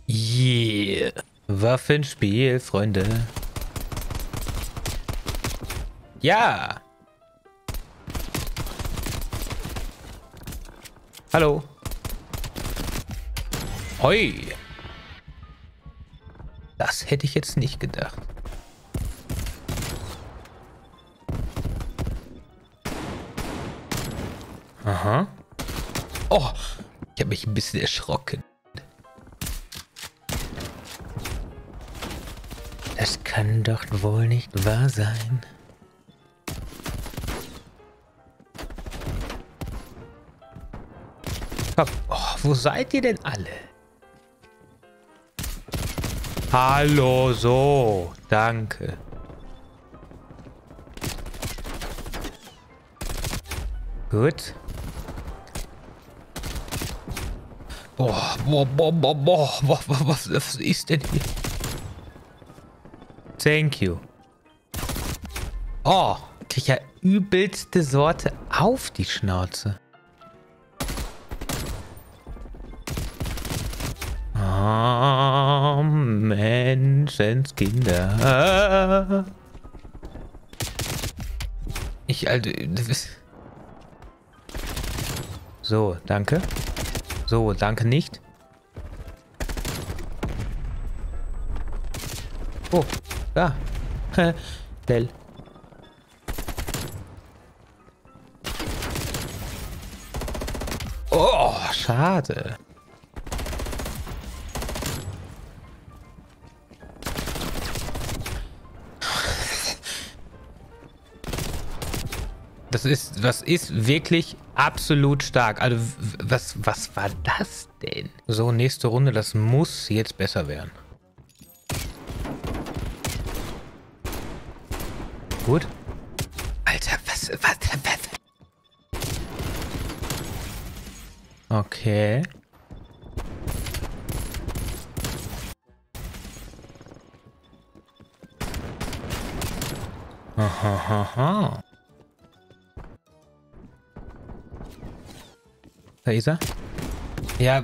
Yeah. Waffenspiel, Freunde. Ja. Hallo. Hoi. Das hätte ich jetzt nicht gedacht. Aha. Oh, ich habe mich ein bisschen erschrocken. Das kann doch wohl nicht wahr sein. Komm. Oh, wo seid ihr denn alle? Hallo, so. Danke. Gut. Boah, was ist denn hier? Thank you. Oh, krieg ja übelste Sorte auf die Schnauze. Oh, Menschenskinder. So, danke. So, danke nicht. Oh, da. Lel. Oh, schade. Das ist wirklich absolut stark. Also, was war das denn? So, nächste Runde, das muss jetzt besser werden. Gut. Alter, was? Okay. Aha. Da ist er. Ja.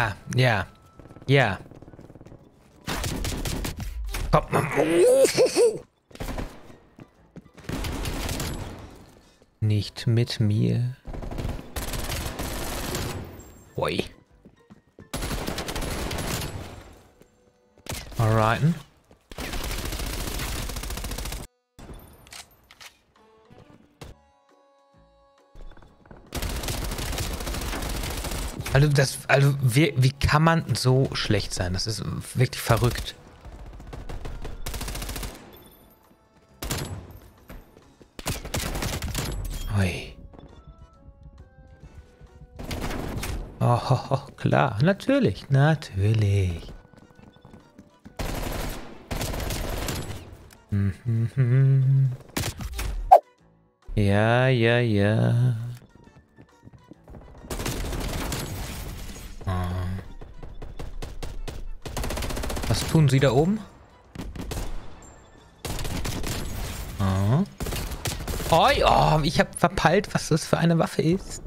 Komm. Nicht mit mir. Oi. Alright. Also wie kann man so schlecht sein? Das ist wirklich verrückt. Ui. Oh, klar. Natürlich. Ja. Was tun sie da oben? Oh, ich habe verpeilt, was das für eine Waffe ist.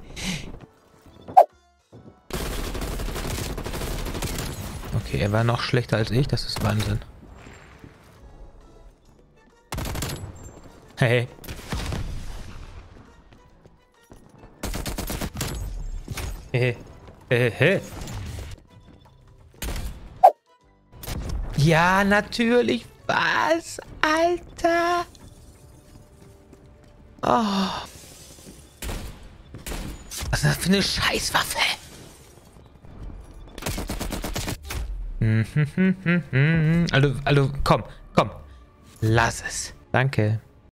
Okay, er war noch schlechter als ich. Das ist Wahnsinn. Hey. Hey. Ja, natürlich. Was? Alter. Oh. Was ist das für eine Scheißwaffe? Also, komm. Lass es. Danke.